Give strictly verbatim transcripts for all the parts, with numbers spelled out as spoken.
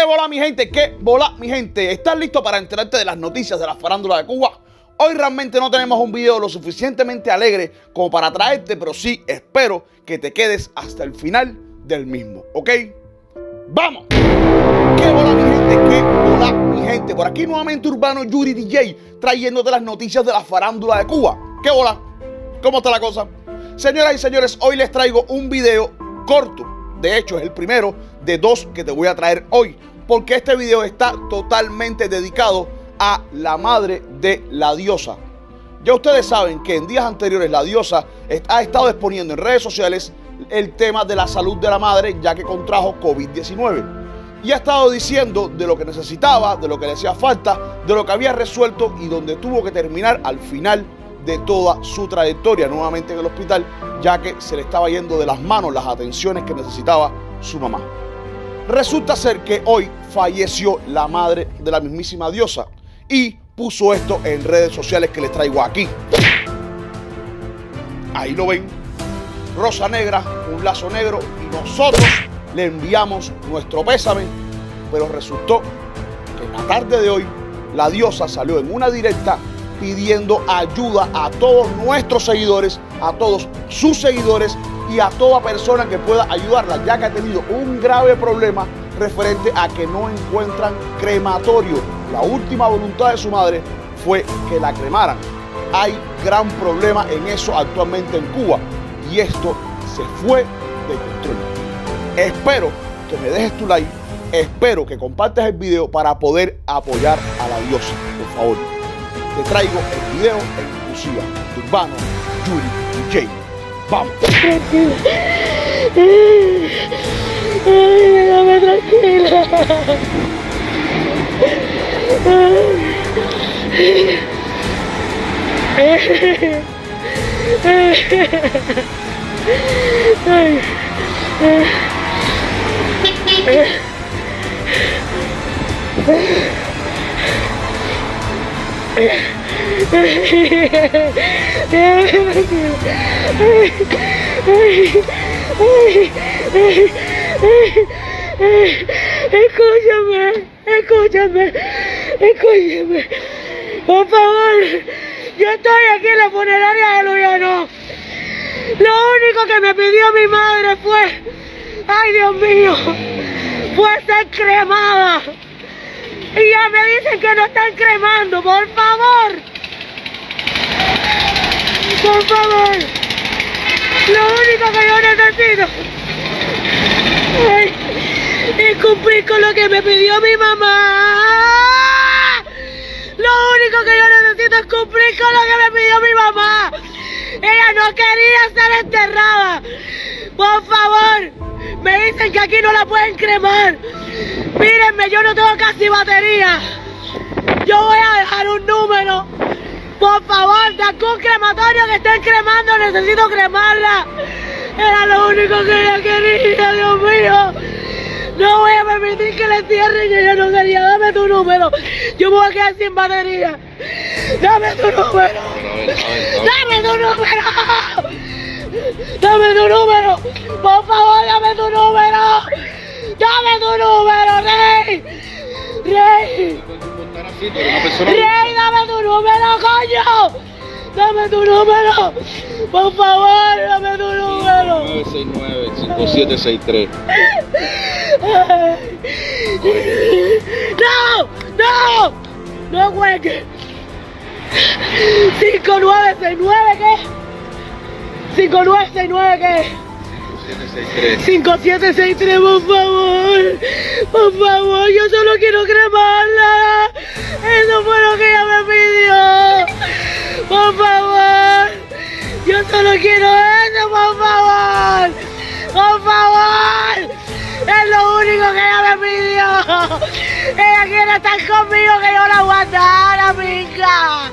bola, mi gente? ¿Qué bola, mi gente? ¿Estás listo para enterarte de las noticias de la farándula de Cuba? Hoy realmente no tenemos un video lo suficientemente alegre como para traerte, pero sí espero que te quedes hasta el final del mismo, ¿ok? ¡Vamos! ¿Qué bola, mi gente? ¿Qué bola, mi gente? Por aquí nuevamente Urbano Yuri D J trayéndote las noticias de la farándula de Cuba. ¿Qué bola? ¿Cómo está la cosa? Señoras y señores, hoy les traigo un video corto. De hecho, es el primero de dos que te voy a traer hoy, porque este video está totalmente dedicado a la madre de la diosa. Ya ustedes saben que en días anteriores la diosa ha estado exponiendo en redes sociales el tema de la salud de la madre, ya que contrajo COVID diecinueve. Y ha estado diciendo de lo que necesitaba, de lo que le hacía falta, de lo que había resuelto y donde tuvo que terminar al final de toda su trayectoria nuevamente en el hospital, ya que se le estaba yendo de las manos las atenciones que necesitaba su mamá. Resulta ser que hoy falleció la madre de la mismísima diosa y puso esto en redes sociales que les traigo aquí. Ahí lo ven, rosa negra, un lazo negro, y nosotros le enviamos nuestro pésame, pero resultó que en la tarde de hoy la diosa salió en una directa pidiendo ayuda a todos nuestros seguidores, a todos sus seguidores y a toda persona que pueda ayudarla, ya que ha tenido un grave problema referente a que no encuentran crematorio. La última voluntad de su madre fue que la cremaran. Hay gran problema en eso actualmente en Cuba y esto se fue de control. Espero que me dejes tu like, espero que compartas el video para poder apoyar a la diosa, por favor. Te traigo el video exclusiva de Urbano Yuri D J. ¡Vamos! Tranquila. Ay, déjame tranquila. Ay. Escúchame, escúchame, escúchame. Por favor, yo estoy aquí en la funeraria de Luyano. Lo único que me pidió mi madre fue, ay Dios mío, fue ser cremada. Y ya me dicen que no están cremando, por favor. Por favor. Lo único que yo necesito ay, es cumplir con lo que me pidió mi mamá. Lo único que yo necesito es cumplir con lo que me pidió mi mamá. Ella no quería ser enterrada. Por favor, me dicen que aquí no la pueden cremar. Mírenme, yo no tengo casi batería. Yo voy a dejar un número. Por favor, de algún crematorio que estén cremando, necesito cremarla. Era lo único que ella quería, Dios mío. No voy a permitir que la entierren, ella no quería. Dame tu número. Yo me voy a quedar sin batería. Dame tu número. Dame tu número. Dame tu número. Por favor, dame tu número. Dame tu número, Rey. Rey. Rey, dame tu número, coño. Dame tu número. Por favor, dame tu número. nueve seis nueve, cinco siete seis tres. No, no. No juegues. cinco nueve seis nueve, ¿qué? cinco nueve seis nueve, ¿qué? cinco siete seis tres, por favor, por favor, yo solo quiero cremarla. Eso fue lo que ella me pidió. Por favor, yo solo quiero eso, por favor. Por favor, es lo único que ella me pidió. Ella quiere estar conmigo, que yo la guardara, amiga.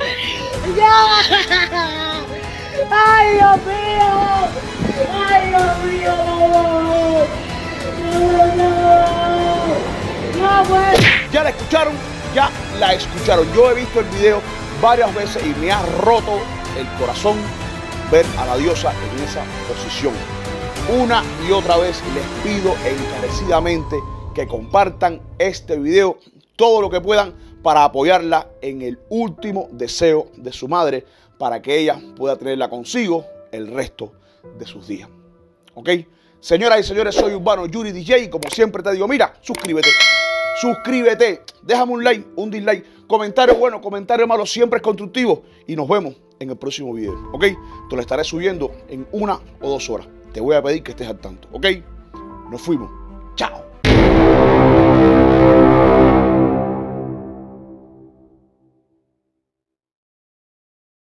Ya. Ay, Dios mío. Ay, Dios mío, no, no, no, no, pues. ¿Ya la escucharon? Ya la escucharon. Yo he visto el video varias veces y me ha roto el corazón ver a la diosa en esa posición. Una y otra vez les pido encarecidamente que compartan este video todo lo que puedan para apoyarla en el último deseo de su madre, para que ella pueda tenerla consigo el resto de sus días. ¿Ok? Señoras y señores, soy Urbano Yuri D J y como siempre te digo, mira, suscríbete. Suscríbete, déjame un like, un dislike, comentario bueno, comentario malo, siempre es constructivo. Y nos vemos en el próximo video, ¿ok? Te lo estaré subiendo en una o dos horas. Te voy a pedir que estés al tanto, ¿ok? Nos fuimos. Chao.